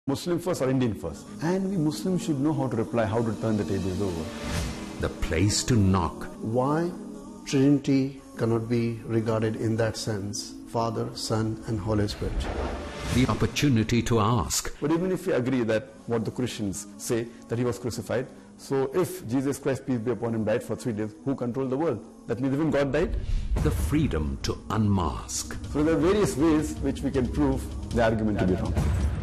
Muslim first or Indian first? And we Muslims should know how to reply, how to turn the tables over. The place to knock. Why Trinity cannot be regarded in that sense, Father, Son and Holy Spirit. The opportunity to ask. But even if we agree that what the Christians say, that he was crucified, so if Jesus Christ, peace be upon him, died for 3 days, who controlled the world? That means even God died? The freedom to unmask. So there are various ways which we can prove the argument to be wrong.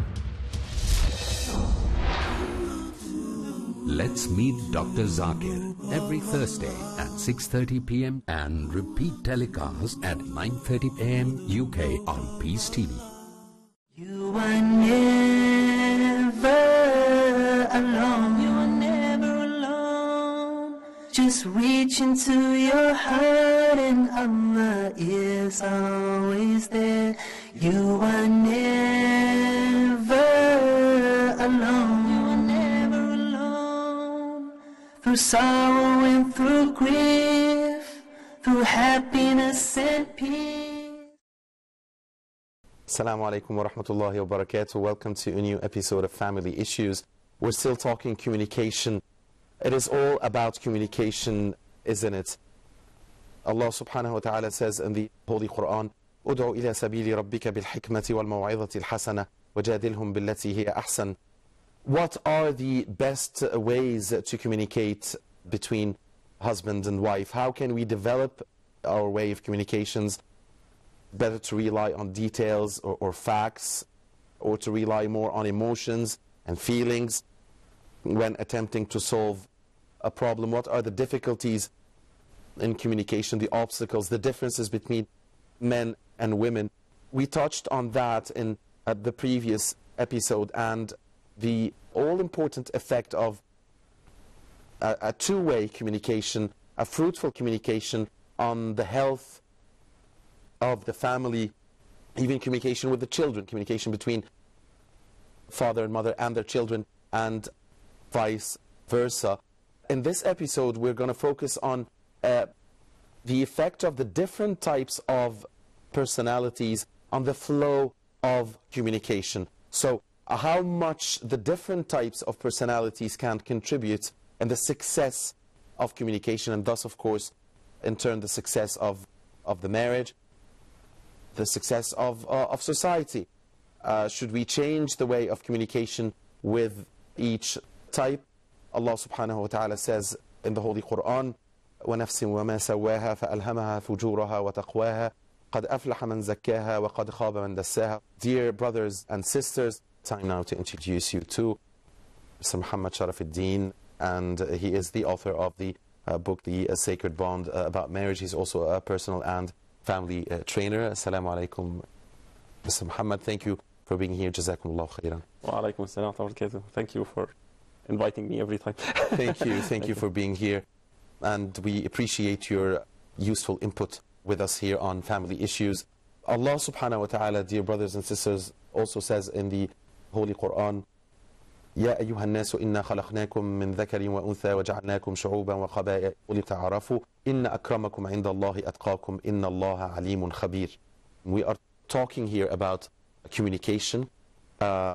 Let's meet Dr. Zakir every Thursday at 6:30 p.m. and repeat telecast at 9:30 a.m. UK on Peace TV. You are never alone. You are never alone. Just reach into your heart and Allah is always there. You are never alone. You are never alone. Through sorrow and through grief, through happiness and peace. Assalamu alaikum wa rahmatullahi wa barakatuh. Welcome to a new episode of Family Issues. We're still talking communication. It is all about communication, isn't it? Allah subhanahu wa ta'ala says in the Holy Quran, "Ud'u ila sabili rabbika bil hikmati wal maw'izati al hasana wajadilhum billati hiya ahsan." What are the best ways to communicate between husband and wife? How can we develop our way of communications? Better to rely on details or facts, or to rely more on emotions and feelings when attempting to solve a problem? What are the difficulties in communication, the obstacles, the differences between men and women? We touched on that in the previous episode, and the all-important effect of a two-way communication, a fruitful communication on the health of the family, even communication with the children, communication between father and mother and their children, and vice versa. In this episode, we're going to focus on the effect of the different types of personalities on the flow of communication. So, how much the different types of personalities can contribute in the success of communication, and thus, of course, in turn, the success of the marriage, the success of society. Should we change the way of communication with each type? Allah subhanahu wa ta'ala says in the Holy Quran, وَنَفْسٍ وَمَا سَوَّاهَا فَأَلْهَمَهَا فُجُورَهَا وَتَقْوَاهَا قَدْ أَفْلَحَ مَنْ زَكَّاهَا وَقَدْ خَابَ مَنْ دَسَّاهَا. Dear brothers and sisters, time now to introduce you to Mr. Muhammad Sharafuddin, and he is the author of the book, The Sacred Bond about Marriage. He's also a personal and family trainer. Assalamu alaikum, Mr. Muhammad. Thank you for being here. Jazakumullah khairan. Wa alaikum assalam wa barakatuh. Thank you for inviting me every time. Thank you. Thank you for being here. And we appreciate your useful input with us here on Family Issues. Allah subhanahu wa ta'ala, dear brothers and sisters, also says in the Holy Quran, يا أيها الناس إنا خلقناكم من ذكر وأنثى وجعلناكم شعوبا وقبائل لتعارفوا إن أكرمكم عند الله أتقاكم إن الله عليم خبير. We are talking here about communication, the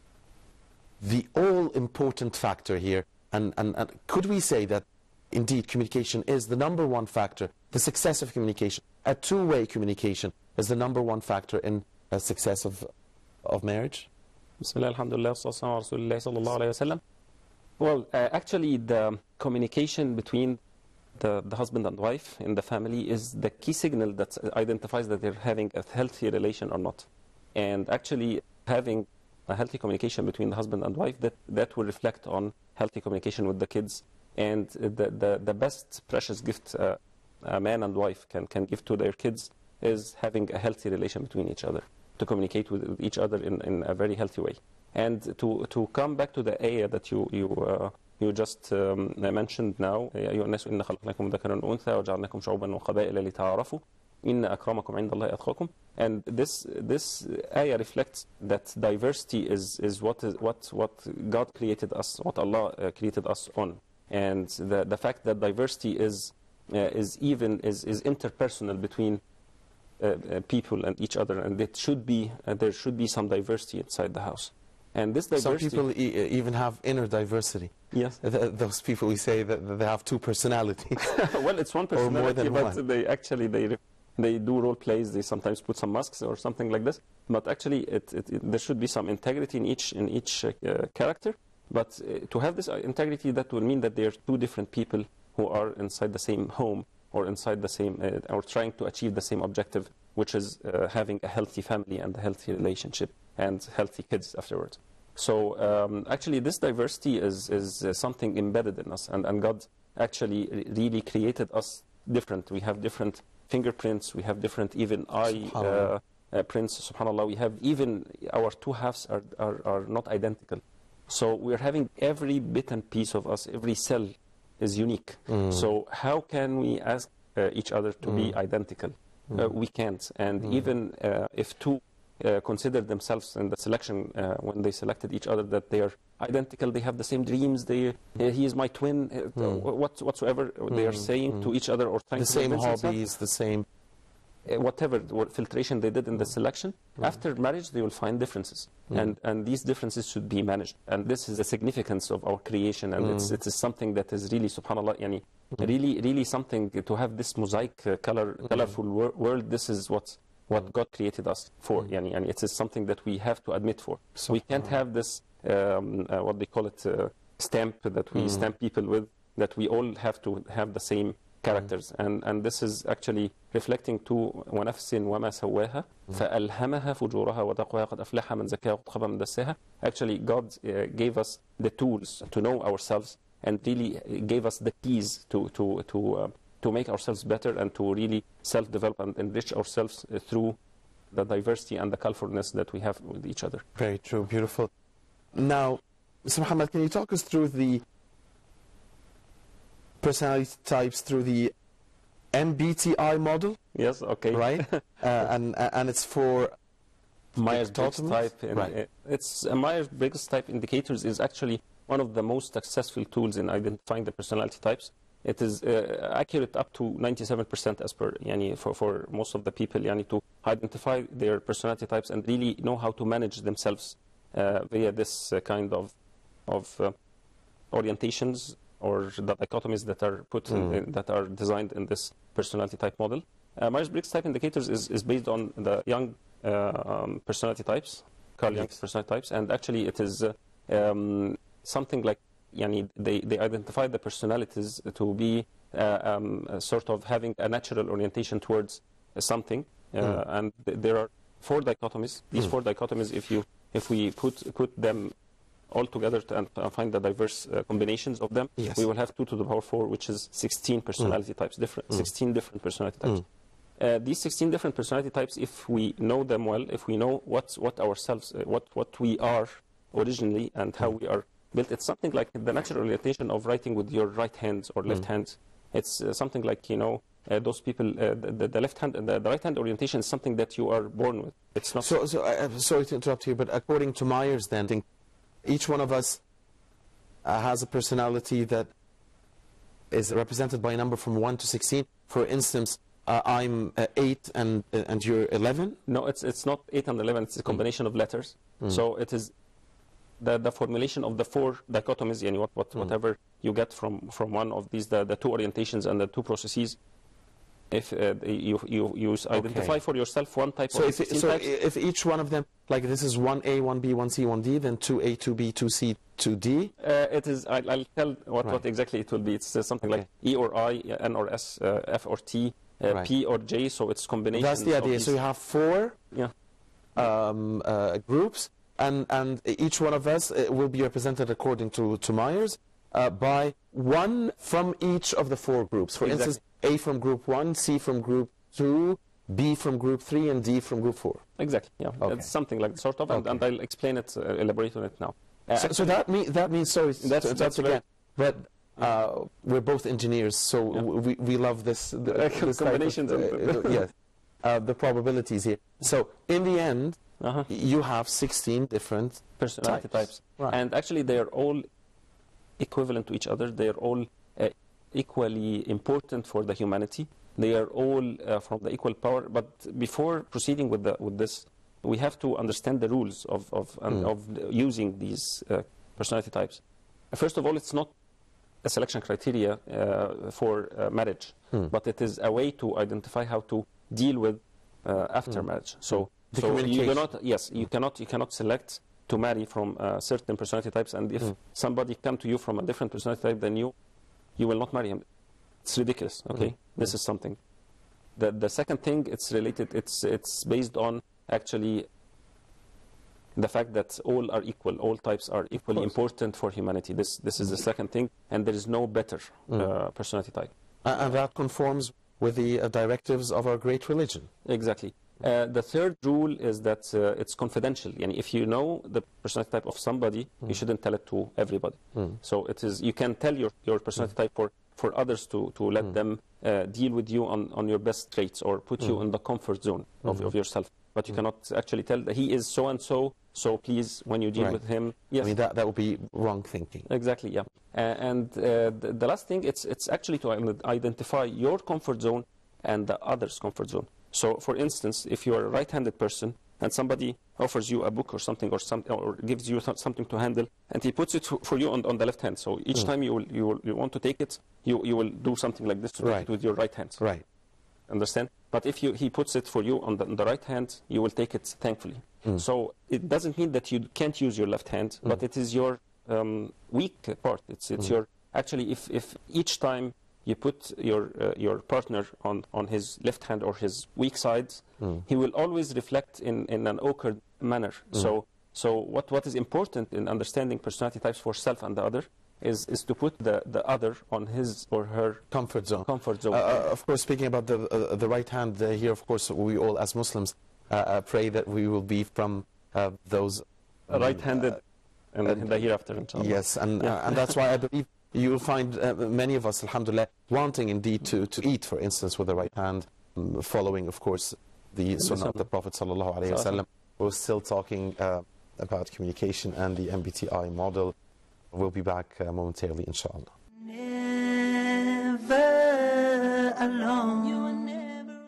all-important factor here, and could we say that indeed communication is the number one factor, the success of communication, a two-way communication is the number one factor in a success of marriage? Bismillah, alhamdulillah, sallallahu alayhi wa sallam. Well, actually, the communication between the husband and wife in the family is the key signal that identifies that they're having a healthy relation or not. And actually, having a healthy communication between the husband and wife, that will reflect on healthy communication with the kids. And the best precious gift a man and wife can give to their kids is having a healthy relation between each other, to communicate with each other in a very healthy way. And to come back to the ayah that you just mentioned now, يا أيها الناس إنا خلقناكم ذكرا وأنثى وجعلناكم شعوبا وقبائل لتعارفوا إن أكرمكم عند الله أتقاكم. And this ayah reflects that diversity is what God created us, what Allah created us on, and the fact that diversity is interpersonal between people and each other, and there should be some diversity inside the house. And this Some diversity... people even have inner diversity. Yes. Those people we say that they have two personalities. Well, it's one Or more personality, than but one. they actually they do role plays. They sometimes put some masks or something like this. But actually, there should be some integrity in each character. But to have this integrity, that will mean that they are two different people who are inside the same home or inside the same or trying to achieve the same objective, which is having a healthy family and a healthy relationship and healthy kids afterwards. So actually, this diversity is something embedded in us, and God actually really created us different. We have different fingerprints. We have different even eye prints. Subhanallah. We have even our two halves are not identical. So we're having every bit and piece of us, every cell is unique. So how can we ask each other to be identical? We can't. And even if two consider themselves in the selection when they selected each other that they are identical, they have the same dreams, he is my twin, whatsoever they are saying to each other or trying The to same convince themselves. hobbies, the same... Whatever filtration they did in the selection, after marriage they will find differences, and these differences should be managed. And this is the significance of our creation, and it is something that is really, subhanallah, yani, really something to have this mosaic, colorful world. This is what God created us for, yani, and it is something that we have to admit for. We can't have this, what they call it, stamp that we stamp people with, that we all have to have the same characters, and this is actually reflecting to وَنَفْسٍ وَمَا سَوَّاهَا فَأَلْهَمَهَا فُجُورَهَا وَتَقْوَاهَا قَدْ أَفْلَحَ مَنْ زَكَّاهَا وَقَدْ خَابَ مَنْ دَسَّاهَا. Actually, God gave us the tools to know ourselves, and really gave us the keys to make ourselves better and to really self-develop and enrich ourselves through the diversity and the colorfulness that we have with each other. Very true, beautiful. Now, Mr. Muhammad, can you talk us through the personality types through the MBTI model? Yes, okay. Right? And it's for Myers-Briggs type. Right. It's Myers-Briggs type indicators is actually one of the most successful tools in identifying the personality types. It is accurate up to 97% as per, yani, for most of the people, yani, to identify their personality types and really know how to manage themselves via this kind of orientations or the dichotomies that are put that are designed in this personality type model. Myers-Briggs type indicators is based on the Jung personality types, Carl Jung's personality types, and actually it is something like, yani, they identify the personalities to be sort of having a natural orientation towards something, and there are 4 dichotomies. These 4 dichotomies, if we put them all together and find the diverse combinations of them, we will have 2 to the power 4, which is 16 personality types, 16 different personality types. These 16 different personality types, if we know them well, if we know what ourselves, what we are originally and how we are built, it's something like the natural orientation of writing with your right hand or left hand. It's something like, you know, those people, the left hand and the right hand orientation is something that you are born with. It's not. So sorry to interrupt you, but according to Myers, then, each one of us has a personality that is represented by a number from 1 to 16. For instance, I'm 8 and you're 11? No, it's not 8 and 11. It's a combination of letters. So it is the formulation of the 4 dichotomies, yani whatever you get from one of these, the 2 orientations and the 2 processes. If you identify for yourself one type of 16 types. If each one of them, like this is 1A, 1B, 1C, 1D, then 2A, 2B, 2C, 2D? It is, I'll tell what exactly it will be. It's something like E or I, N or S, F or T, P or J, so it's combination. That's the idea. So you have 4 groups, and each one of us will be represented according to Myers by 1 from each of the 4 groups. For instance, A from group 1, C from group 2, B from group 3, and D from group 4. Exactly, yeah. Okay. It's something like sort of, and I'll explain it, elaborate on it now. So that means, sorry, that's again, but we're both engineers, so we love this combinations. Yes, the probabilities here. So in the end, you have 16 different personality types. Right. And actually they are all equivalent to each other. They are all equally important for the humanity. They are all from the equal power. But before proceeding with this we have to understand the rules of using these personality types. First of all, it's not a selection criteria for marriage, but it is a way to identify how to deal with after marriage. So you do not, yes, you cannot select to marry from certain personality types, and if somebody come to you from a different personality type than you will not marry him. It's ridiculous. Okay, this is something. The second thing, it's related. It's based on actually the fact that all are equal. All types are equally important for humanity. This is the second thing, and there is no better personality type. And that conforms with the directives of our great religion. Exactly. The third rule is that it's confidential. And if you know the personality type of somebody, you shouldn't tell it to everybody. So it is, you can tell your personality type for others to let them deal with you on your best traits, or put you in the comfort zone of yourself. But you cannot actually tell that he is so and so. So please, when you deal with him, yes. I mean, that would be wrong thinking. Exactly, yeah. And the last thing, it's actually to identify your comfort zone and the other's comfort zone. So, for instance, if you are a right-handed person and somebody offers you a book or something, or gives you something to handle, and he puts it for you on the left hand. So each time you want to take it, you will do something like this to take it with your right hand. Right. Understand? But if he puts it for you on the right hand, you will take it thankfully. So it doesn't mean that you can't use your left hand, but it is your weak part. It's your, actually, if each time you put your partner on his left hand or his weak side, he will always reflect in an awkward manner. So what is important in understanding personality types for self and the other is to put the other on his or her comfort zone. Of course, speaking about the right hand here, of course, we all as Muslims pray that we will be from those right-handed in the hereafter, inshallah. Yes, and that's why I believe you will find many of us, alhamdulillah, wanting indeed to eat, for instance, with the right hand, following, of course, the sunnah of the Prophet sallallahu alaihi wasallam. We're still talking about communication and the MBTI model. We'll be back momentarily, inshallah. Never alone. You are never alone.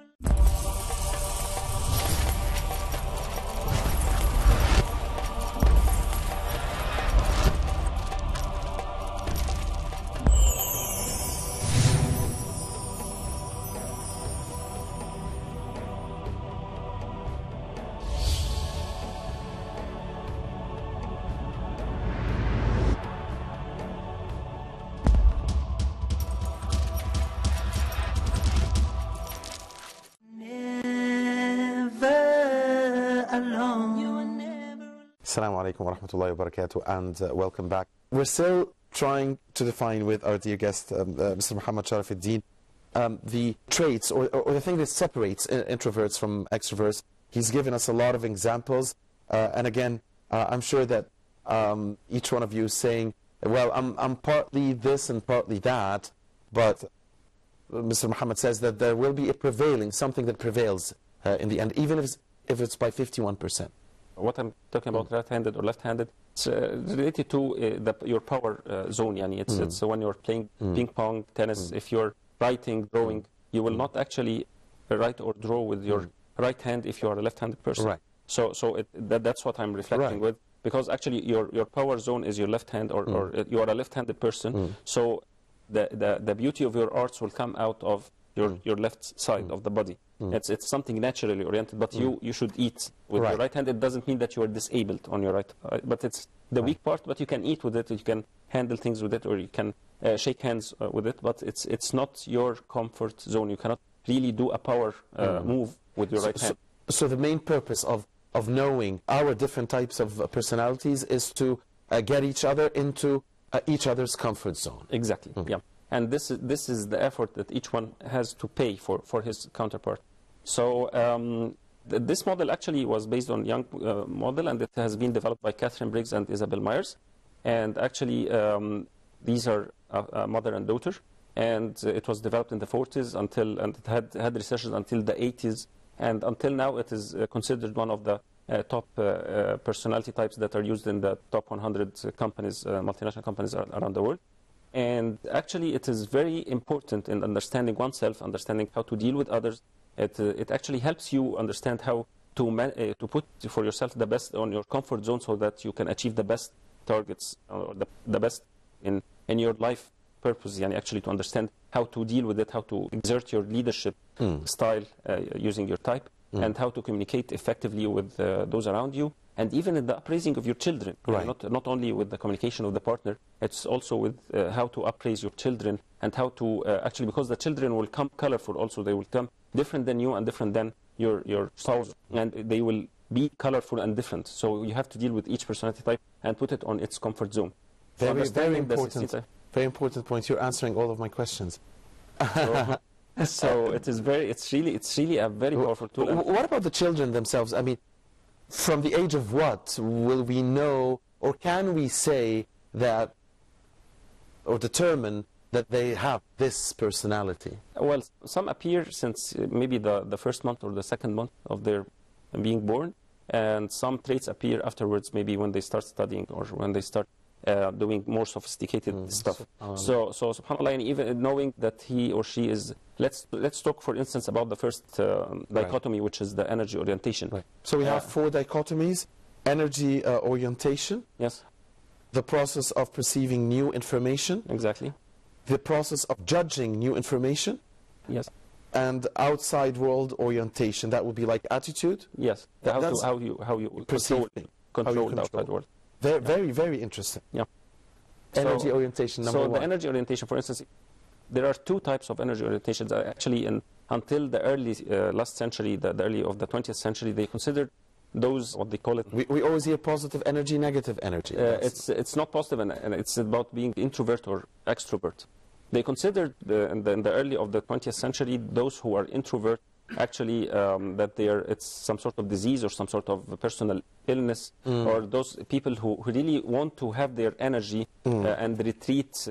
Assalamu alaikum wa rahmatullahi wa barakatuh, and welcome back. We're still trying to define with our dear guest, Mr. Muhammad Sharafuddin, the traits or the thing that separates introverts from extroverts. He's given us a lot of examples, and again, I'm sure that each one of you is saying, well, I'm partly this and partly that, but Mr. Muhammad says that there will be a prevailing, something that prevails in the end, even if it's by 51%. What I'm talking about, right-handed or left-handed, it's related to your power zone. Yani it's when you're playing ping pong, tennis. If you're writing, drawing, you will not actually write or draw with your right hand if you are a left-handed person. Right. So that's what I'm reflecting with, because actually your power zone is your left hand, or you are a left-handed person. So the beauty of your arts will come out of your left side of the body. It's something naturally oriented, but you should eat with your right hand. It doesn't mean that you are disabled on your right, but it's the weak part, but you can eat with it, you can handle things with it, or you can shake hands with it, but it's not your comfort zone. You cannot really do a power move with your right hand. So the main purpose of knowing our different types of personalities is to get each other into each other's comfort zone. Exactly, yeah. And this is the effort that each one has to pay for his counterpart. So this model actually was based on Young model, and it has been developed by Catherine Briggs and Isabel Myers. And actually, these are a mother and daughter, and it was developed in the 40s and it had researchers until the 80s, and until now it is considered one of the top personality types that are used in the top 100 companies, multinational companies around the world. And actually, it is very important in understanding oneself, understanding how to deal with others. It actually helps you understand how to put for yourself the best on your comfort zone so that you can achieve the best targets, the best in your life purpose, and actually to understand how to deal with it, how to exert your leadership style using your type, and how to communicate effectively with those around you, and even in the upraising of your children. Right. Not only with the communication of the partner, it's also with how to upraise your children, and how to actually, because the children will come colorful also, they will come different than you and different than your spouse, and they will be colorful and different. So you have to deal with each personality type and put it on its comfort zone. So Very understanding the important. 16 type- Very important point. You're answering all of my questions. So it's really a very powerful tool. And What about the children themselves? I mean, from the age of what will we know, or can we say that, or determine that they have this personality? well, some appear since maybe the first month or the second month of their being born, and some traits appear afterwards, maybe when they start studying or when they start doing more sophisticated stuff. So subhanAllah, and even knowing that he or she is, let's talk for instance about the first dichotomy, which is the energy orientation. Right. So we have 4 dichotomies: energy orientation, Yes, the process of perceiving new information, exactly. the process of judging new information, Yes, and outside world orientation. That would be like attitude. yes. That's How you perceive control thing. control How you the outside control. world. Very, very, very interesting. Yeah. Energy So- orientation, number So one. the energy orientation, for instance, there are 2 types of energy orientations. Actually, until the early last century, the early of the 20th century, they considered those, what they call it. We always hear positive energy, negative energy. That's- It's not positive, and it's about being introvert or extrovert. They considered in the early of the 20th century those who are introvert actually that it's some sort of disease or some sort of personal illness, or those people who really want to have their energy and retreat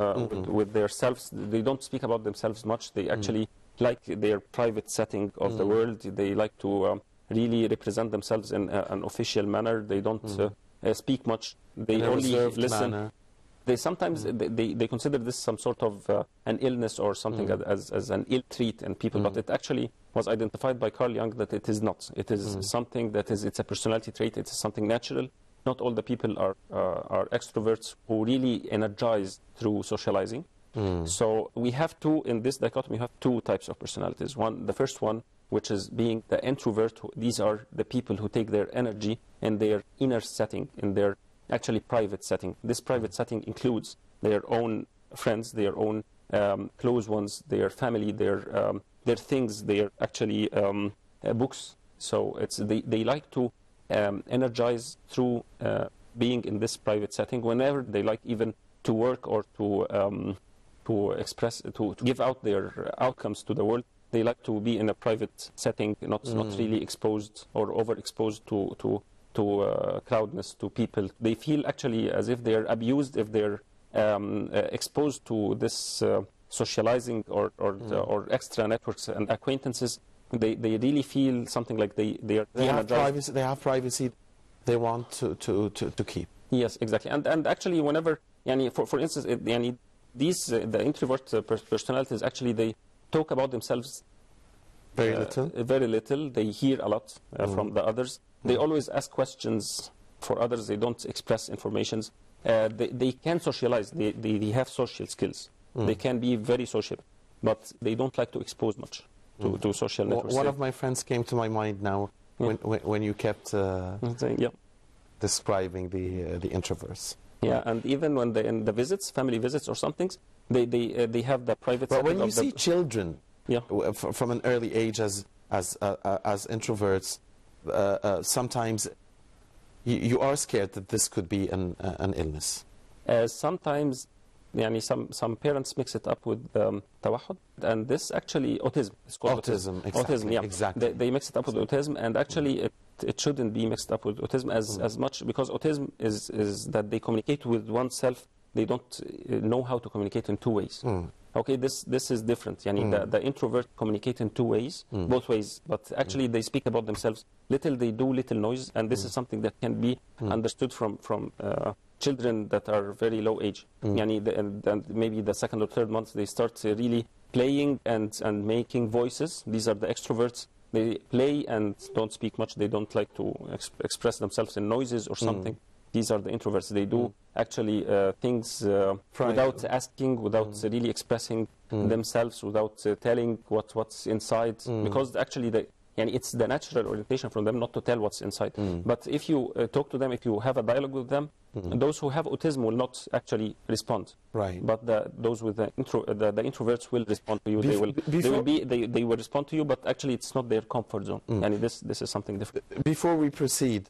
with their selves. They don't speak about themselves much. They actually like their private setting of the world. They like to really represent themselves in an official manner. They don't speak much. They in a only reserved listen. manner. They sometimes they consider this some sort of an illness or something as an ill trait in people, but it actually was identified by Carl Jung that it is not. It is something that it's a personality trait. It's something natural. Not all the people are extroverts who really energize through socializing. So we have in this dichotomy, we have 2 types of personalities. The first one, which is being the introvert. These are the people who take their energy in their inner setting, in their actually private setting. This private setting includes their own friends, their own close ones, their family, their things, their actually books. So they like to energize through being in this private setting. Whenever they like even to work or to express, to give out their outcomes to the world, they like to be in a private setting, not really exposed or overexposed to crowdness, to people. They feel actually as if they're abused if they're exposed to this socializing or extra networks and acquaintances. They really feel something like they are They have de-energized. privacy. They have privacy. They want to keep. Yes, exactly. And actually, whenever, for instance, these the introvert personalities, actually they talk about themselves Very little. Very little. They hear a lot from the others. They always ask questions for others. They don't express informations. They can socialize. They have social skills. They can be very social, but they don't like to expose much to social networks. One of my friends came to my mind now when you kept Yeah. describing the introverts. Yeah, and even when they in the visits, family visits or something, they have the private. But setting when you of the- see children Yeah. from an early age as introverts, sometimes you are scared that this could be an illness. Sometimes, some parents mix it up with tawahud, and this actually autism. It's called Autism, exactly, Autism, yeah. exactly. They mix it up with autism, and actually it shouldn't be mixed up with autism as much, because autism is that they communicate with oneself. They don't know how to communicate in 2 ways. Okay, this is different. The introvert communicate in 2 ways, both ways, but actually they speak about themselves. Little they do, little noise, and this is something that can be understood from children that are very low age. And maybe the 2nd or 3rd month they start really playing and making voices. These are the extroverts. they play and don't speak much. They don't like to express themselves in noises or something. These are the introverts. They do actually things without asking, without really expressing themselves, without telling what's inside. Because actually, it's the natural orientation from them not to tell what's inside. But if you talk to them, if you have a dialogue with them, those who have autism will not actually respond. Right. But those with the introverts will respond to you. They will respond to you, but actually it's not their comfort zone. And this is something different. Before we proceed,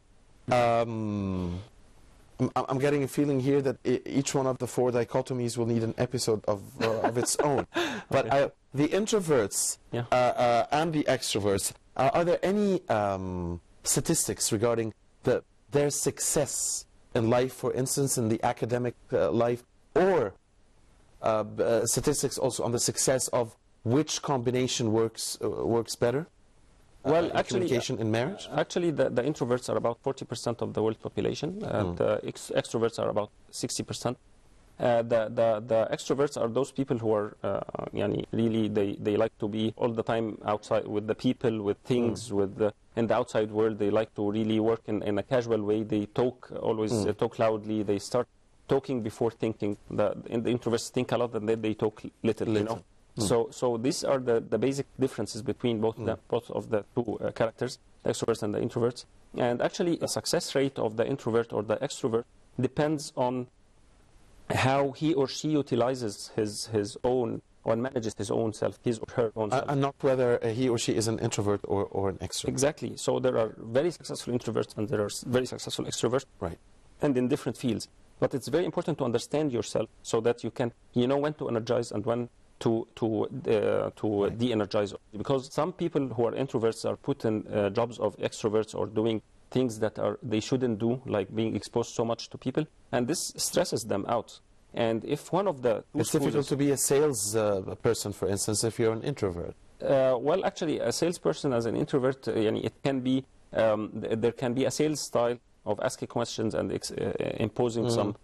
I'm getting a feeling here that each one of the 4 dichotomies will need an episode of its own. But the introverts and the extroverts, are there any statistics regarding their success in life, for instance, in the academic life, or statistics also on the success of which combination works better? Well, actually, communication in marriage? Actually, the introverts are about 40% of the world population, and extroverts are about 60%. The extroverts are those people who are, really, they like to be all the time outside with the people, with things, in the outside world. They like to really work in a casual way. They talk, always talk loudly. They start talking before thinking. The introverts think a lot, and then they talk little. You know? So these are the basic differences between both of the two characters, the extroverts and the introverts. And actually, the success rate of the introvert or the extrovert depends on how he or she utilizes his own, or manages his own self, his or her own self. And not whether he or she is an introvert or an extrovert. Exactly. So there are very successful introverts and there are very successful extroverts. Right. And in different fields. But it's very important to understand yourself so that you know when to energize and when to de-energize. Because some people who are introverts are put in jobs of extroverts or doing things that they shouldn't do, like being exposed so much to people, and this stresses them out. And if one of the it's difficult to be a sales person, for instance, if you're an introvert. Well, actually, a salesperson as an introvert, it can be there can be a sales style of asking questions and imposing some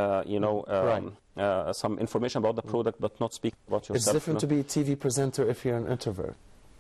some information about the product, but not speak about yourself. It's different to be a TV presenter if you're an introvert.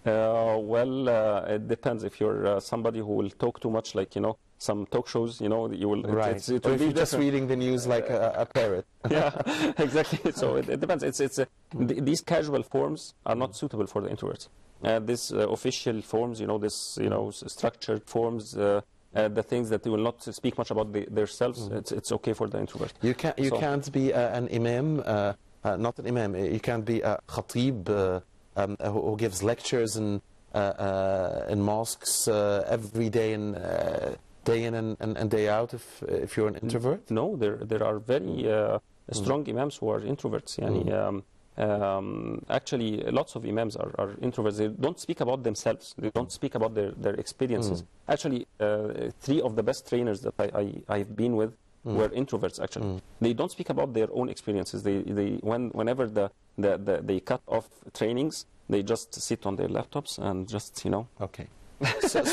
It depends. If you're somebody who will talk too much, like, some talk shows, you will... Right. It will or if be you're just reading the news like a parrot. Yeah, exactly. So it depends. These casual forms are not suitable for the introverts. These official forms, structured forms, the things that they will not speak much about themselves, it's okay for the introvert. You can't be an imam, not an imam. You can't be a khatib who gives lectures in mosques every day and day in and day out if you're an introvert. No, there are very strong imams who are introverts. Actually, lots of imams are introverts. They don't speak about themselves. They don't speak about their experiences. Actually, 3 of the best trainers that I've been with were introverts. Actually, they don't speak about their own experiences. Whenever they cut off trainings, they just sit on their laptops and just Okay. So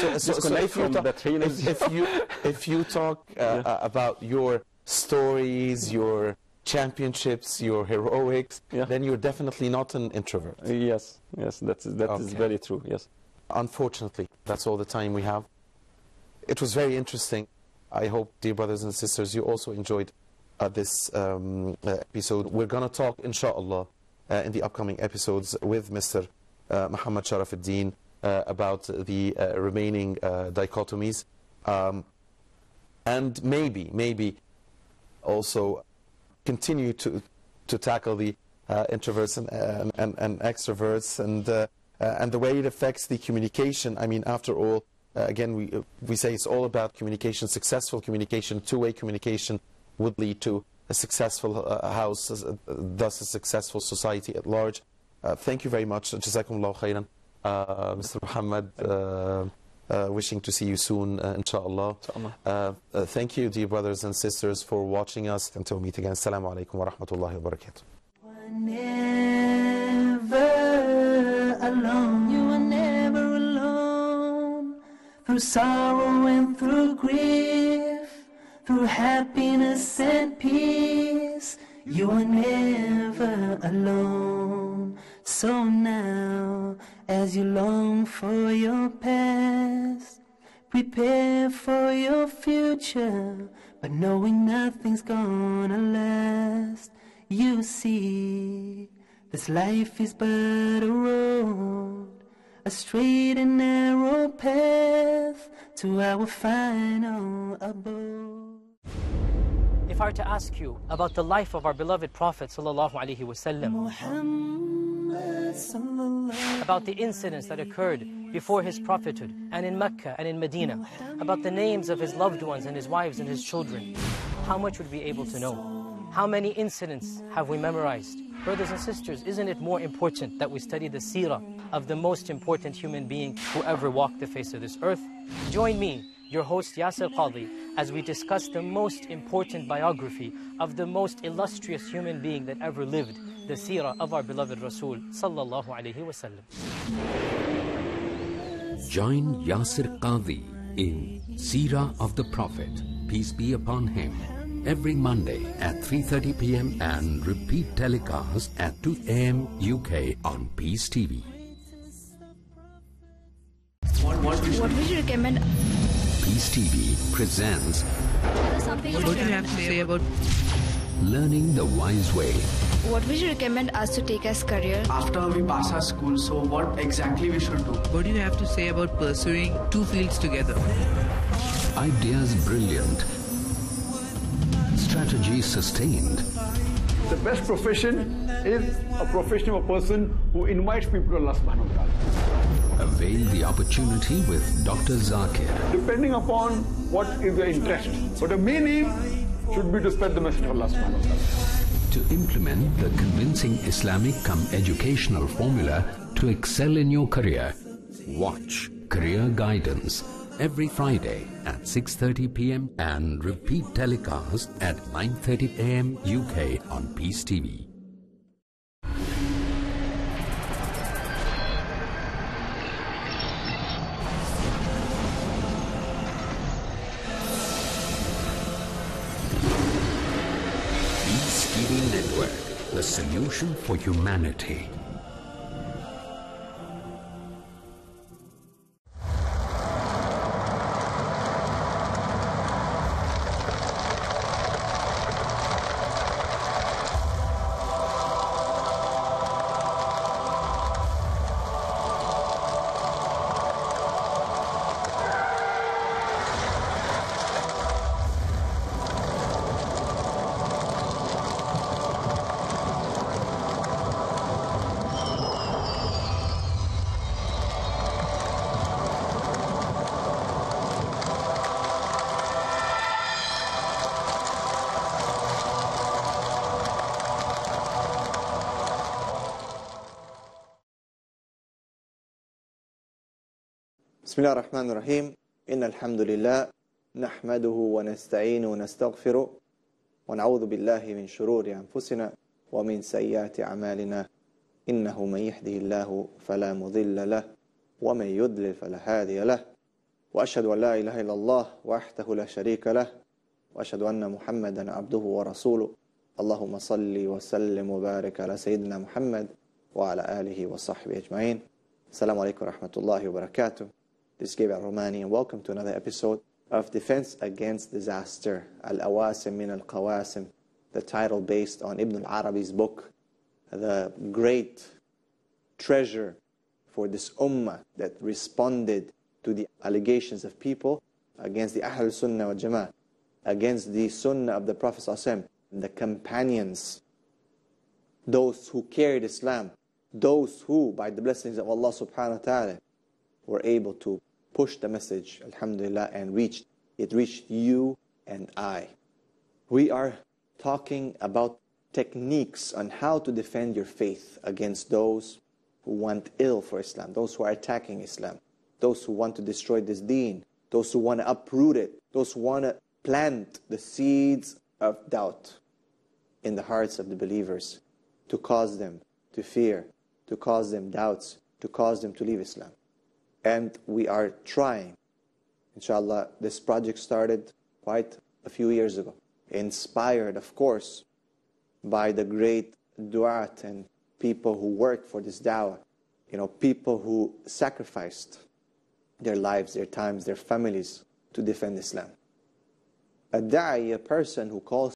if you talk about your stories, your championships, your heroics, then you're definitely not an introvert. Yes, that is very true. Yes. Unfortunately, that's all the time we have. It was very interesting. I hope, dear brothers and sisters, you also enjoyed this episode. We're going to talk, inshallah, in the upcoming episodes with Mr. Muhammad Sharafuddin about the remaining dichotomies, and maybe also continue to tackle the introverts and extroverts and the way it affects the communication. I mean, after all, again, we say it's all about communication. Successful communication, two-way communication would lead to a successful house, thus a successful society at large. Thank you very much. Jazakumullahu khairan. Mr. Muhammad, wishing to see you soon, inshallah. Thank you, dear brothers and sisters, for watching us. Until we meet again, assalamu alaikum wa rahmatullahi wa barakatuh. Never alone, you are never alone. Through sorrow and through grief, through happiness and peace, you are never alone. So now, as you long for your past, prepare for your future, but knowing nothing's gonna last. You see, this life is but a road, a straight and narrow path to our final abode. If I were to ask you about the life of our beloved Prophet sallallahu alaihi wasallam, about the incidents that occurred before his prophethood and in Mecca and in Medina, about the names of his loved ones and his wives and his children, how much would we be able to know? How many incidents have we memorized? Brothers and sisters, isn't it more important that we study the seerah of the most important human being who ever walked the face of this earth? Join me, your host Yasir Qadhi, as we discuss the most important biography of the most illustrious human being that ever lived, the seerah of our beloved Rasul sallallahu alaihi wasallam. Join Yasir Qadhi in Seerah of the Prophet, peace be upon him, every Monday at 3:30 p.m. and repeat telecast at 2 a.m. UK on Peace TV. What would you recommend? Peace TV presents What do you have to say about Learning the Wise Way. what would you recommend us to take as career? After we pass our school, so what exactly we should do? What do you have to say about pursuing two fields together? Ideas brilliant. Strategy sustained. The best profession is a profession of a person who invites people to Allah subhanahu wa ta'ala. Avail the opportunity with Dr. Zakir. Depending upon what is your interest. But the main aim should be to spread the message of Allah subhanahu wa ta'ala. To implement the convincing Islamic educational formula to excel in your career. Watch Career Guidance every Friday at 6:30 p.m. and repeat telecast at 9:30 a.m. UK on Peace TV. Peace TV Network, the solution for humanity. بسم الله الرحمن الرحيم إن الحمد لله نحمده ونستعينه ونستغفره ونعوذ بالله من شرور أنفسنا ومن سيئات أعمالنا إنه من يهده الله فلا مضل له ومن يضلل فلا هادي له وأشهد أن لا إله إلا الله وحده لا شريك له وأشهد أن محمدا عبده ورسوله اللهم صل وسلم وبارك على سيدنا محمد وعلى آله وصحبه أجمعين. السلام عليكم ورحمة الله وبركاته. This is Gabriel Romani and welcome to another episode of Defense Against Disaster, Al-Awasim min Al-Qawasim, the title based on Ibn al-Arabi's book, the great treasure for this ummah that responded to the allegations of people against the Ahlul Sunnah wal Jama'ah, against the Sunnah of the Prophet ﷺ, the companions, those who carried Islam, those who, by the blessings of Allah subhanahu wa ta'ala, were able to push the message, alhamdulillah, and it reached you and I. We are talking about techniques on how to defend your faith against those who want ill for Islam, those who are attacking Islam, those who want to destroy this deen, those who want to uproot it, those who want to plant the seeds of doubt in the hearts of the believers, to cause them to fear, to cause them doubts, to cause them to leave Islam. And we are trying, inshallah. This project started quite a few years ago, inspired, of course, by the great du'at and people who worked for this da'wah, people who sacrificed their lives, their times, their families to defend Islam. A da'i, a person who calls